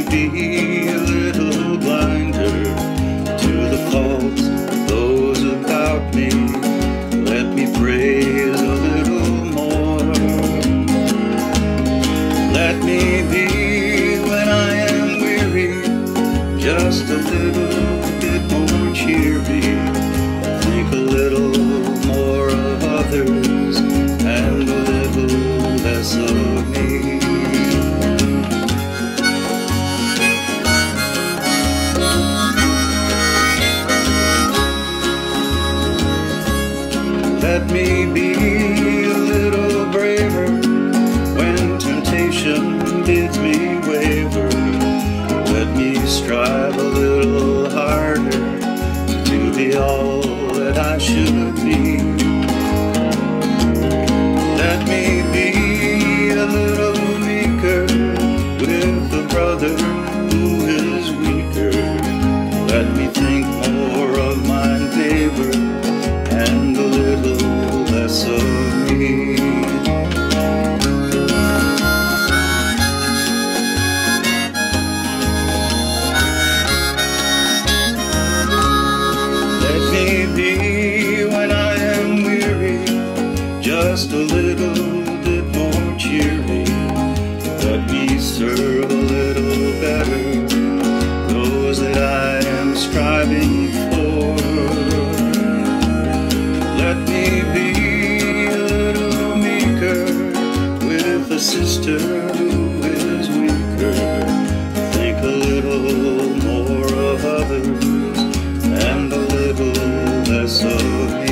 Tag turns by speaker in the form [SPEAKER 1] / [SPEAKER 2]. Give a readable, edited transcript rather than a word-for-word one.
[SPEAKER 1] be a little blinder to the faults of those about me. Let me praise a little more. Let me be, when I am weary, just a little bit more cheery. Think a little more of others and a little less of me. Let me be a little braver when temptation bids me waver. Let me strive a little harder to be all that I should be. Let me be a little meeker with a brother who is weaker. Let me think more of my neighbor and a little less of me. Let me be, when I am weary, just a little bit more cheery. Let me serve a little better those that I am striving for. Let me be a little meeker with a sister who is weaker. Think a little more of others and a little less of me.